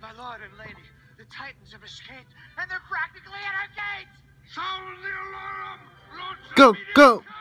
My lord and lady, the Titans have escaped, and they're practically at our gates! Sound the alarm! Go, go!